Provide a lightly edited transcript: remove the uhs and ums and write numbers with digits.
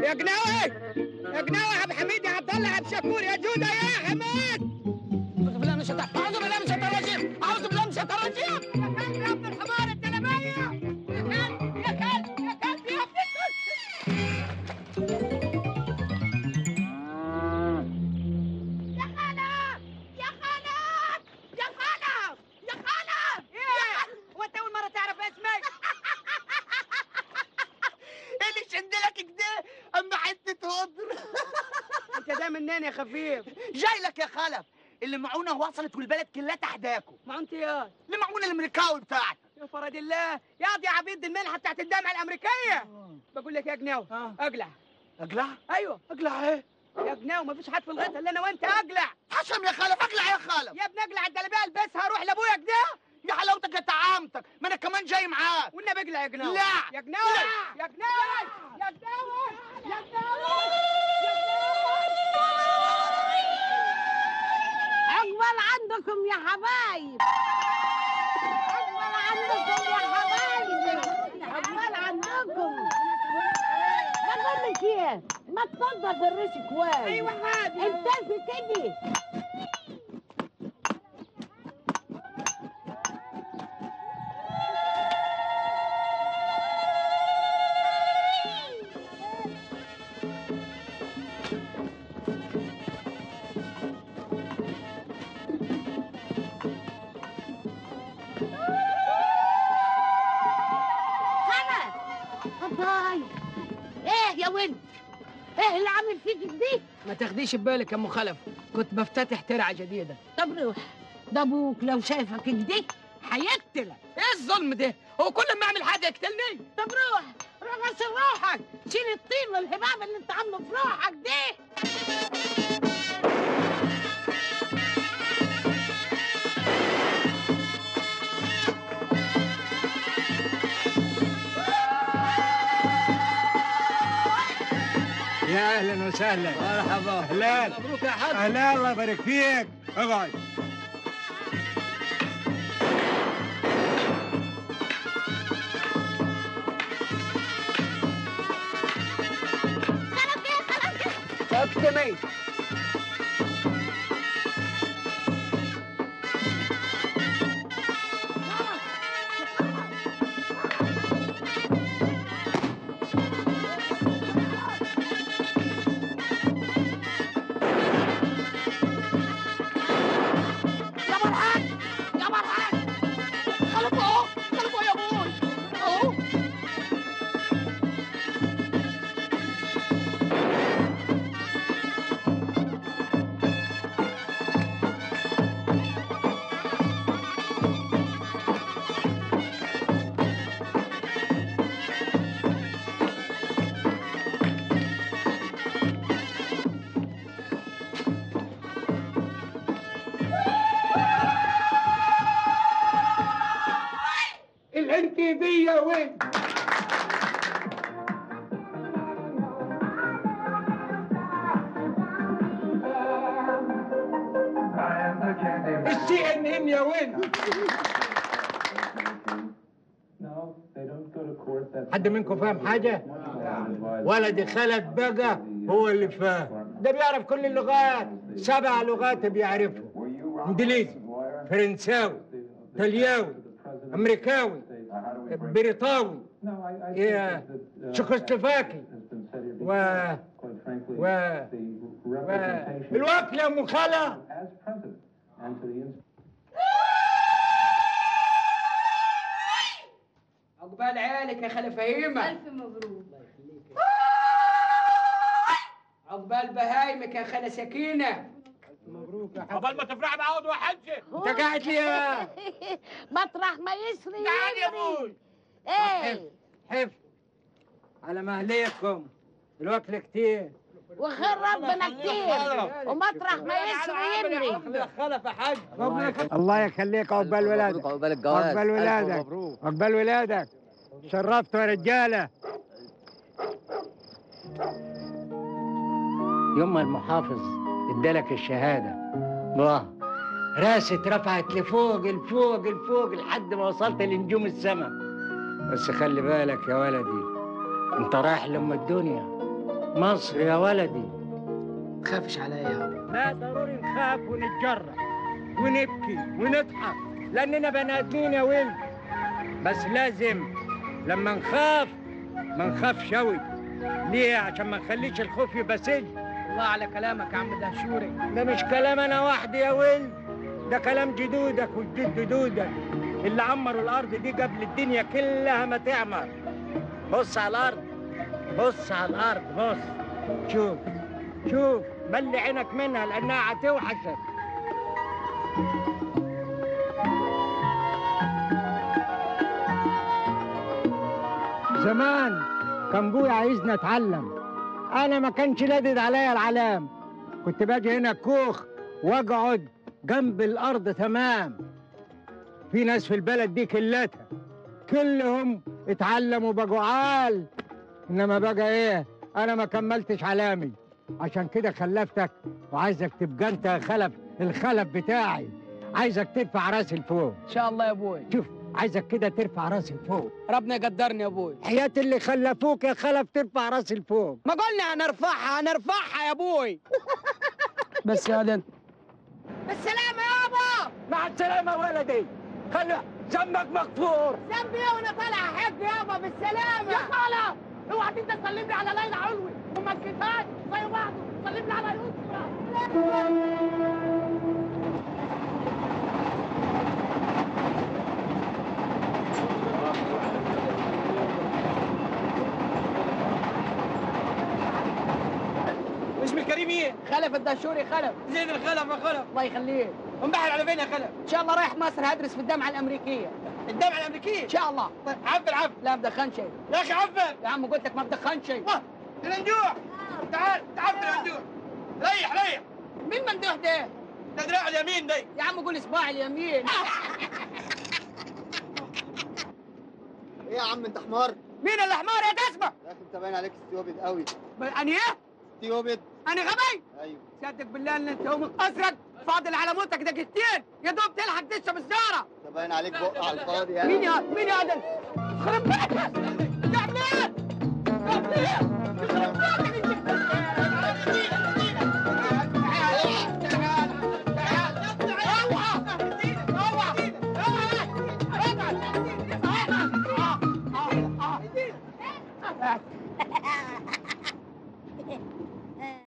يا جناوي يا جناوي، يا ابو حميد، يا عبد الله، يا ابو شكور، يا جوده، يا حماد. اعوذ بالله من الشيطان، اعوذ بالله من الشيطان الرجيم، اعوذ بالله من الشيطان الرجيم. يا كلب يا ابن الحمار انت لمية، يا كلب يا كلب يا كلب يا ابن يا خالد يا خالد يا خالد يا خالد. ايه هو انت اول مره تعرف اسمي؟ ايه اللي شندلك كده اما حته قدر؟ انت ده منين يا خفيف؟ جاي لك يا خلف، المعونه وصلت والبلد كلها تحداكم. معونتي يا المعونه الامريكاوي بتاعتك. يا فرد الله، يا دي عبيد المنحه بتاعت الجامعه الامريكيه. بقول لك يا جناوي اقلع. اقلع؟ ايوه اقلع ايه؟ يا جناوي مفيش حد في الغيط الا انا وانت. اقلع حشم يا خلف، اقلع يا خلف. يا ابني اقلع الجلابيه البسها، روح لابويا كده. يا حلاوتك يا طعامتك، ما انا كمان جاي معاك. والنبي اقلع يا جناوي. لا يا جناوي يا جناوي يا جناوي يا جناوي. عقبال عندكم يا حبايب، عقبال عندكم يا حبايبي، عقبال عندكم. بقول لك ايه، ما تنضف الريش كويس. ايوه حاضر. التفي كده. ايه يا ولد؟ ايه اللي عامل فيك دي؟ ما تاخديش ببالك يا ام خلف، كنت بفتتح ترعه جديده. طب روح، ده ابوك لو شايفك كده هيقتلك. ايه الظلم ده؟ هو كل ما اعمل حاجه يقتلني؟ طب روح غسل روحك، شيل الطين والهباب اللي انت عامله في روحك دي. يا اهلا وسهلا. مرحبا. اهلا. مبروك يا حاج. اهلا، الله يبارك فيك. اقعد. اكتمي. الانتيبيه وين؟ CNN يا وين؟ حد منكم فاهم حاجة؟ ولدي خالد بقى هو اللي فاهم، ده بيعرف كل اللغات، 7 لغات بيعرفهم: انجليزي، فرنساوي، ايطالياوي، امريكاوي، بريطاوي، تشيكوسلوفاكي الوكل يا ام خالة. عقبال عيالك يا خالة فهيمة. الف مبروك. عقبال بهايمك يا خالة سكينة. مبروك يا حاج. قبل ما تفرح بعود وحجة. انت قاعد ليه؟ مطرح ما يسري تعال يا ابوي. ايه حف على مهليكم، الوكل كتير وخير ربنا كتير، ومطرح ما يسري يمري. خلف يا حاج. الله يخليك. عقبال ولادك، عقبال الجواز، عقبال ولادك، عقبال ولادك. شرفتوا يا رجاله. يوم ما المحافظ ادالك الشهاده، الله راسي اترفعت لفوق الفوق الفوق لحد ما وصلت لنجوم السماء. بس خلي بالك يا ولدي، انت رايح لام الدنيا، مصر يا ولدي. تخافش عليا يابا. لا ضروري نخاف ونتجرأ ونبكي ونضحك لأننا بني آدمين يا ولد، بس لازم لما نخاف ما نخافش أوي. ليه؟ عشان ما نخليش الخوف يبقى سجن. الله على كلامك يا عم دهشوري. ده مش كلام أنا وحدي يا ولد، ده كلام جدودك وجدود جدودك اللي عمروا الأرض دي قبل الدنيا كلها ما تعمر. بص على الأرض، بص على الأرض، بص شوف شوف، ملي عينك منها لأنها هتوحشك. زمان كان بويا عايزني اتعلم، انا ما كانش لادد عليا العلام، كنت باجي هنا الكوخ واقعد جنب الارض تمام. في ناس في البلد دي كلتها كلهم اتعلموا بقوا عال، انما بقى ايه، انا ما كملتش علامي، عشان كده خلفتك وعايزك تبقى انت الخلف بتاعي، عايزك ترفع راسي لفوق. ان شاء الله يا ابوي. شوف عايزك كده ترفع راسي لفوق، ربنا يقدرني يا ابوي. حياة اللي خلفوك يا خلف ترفع راسي لفوق. ما قلنا هنرفعها يا ابوي. بس يا ولد. بالسلامة يابا. مع السلامة ولدي، خلي ذنبك مغفور. ذنبي ايه وانا طالع حج يابا؟ بالسلامة. يا خالة اوعى انت تسلم لي على ليلى علوي وما تكتبهاش زي بعض، سلم لي على يسرا. اسم الكريم ايه؟ خلف الدهشوري. خلف زين الخلف يا خلف. الله يخليك. ومبحر على فين يا خلف؟ ان شاء الله رايح مصر هدرس في الجامعه الامريكيه. الجامعه الامريكيه؟ ان شاء الله. طيب عفل. لا ما بدخنش شيء يا اخي. عفل يا عم، قلت لك ما بدخنش شيء. المندوح تعال تعفل المندوح. ريح. مين مندوح ده؟ ده دراع اليمين ده يا عم. قول اصبع اليمين. ايه يا عم انت حمار؟ مين اللي حمار يا تسمع؟ يا اخي انت باين عليك استيوبد قوي. انا ايه؟ استيوبد. انا غبي؟ ايوه. صدق بالله ان انت يوم قصرك فاضل على موتك دقيقتين يا دوب تلحق تشرب السياره. انت باين عليك بق على الفاضي يعني. مين يا ده؟ خرب بيتك يا عماد. يخرب بيتك انت.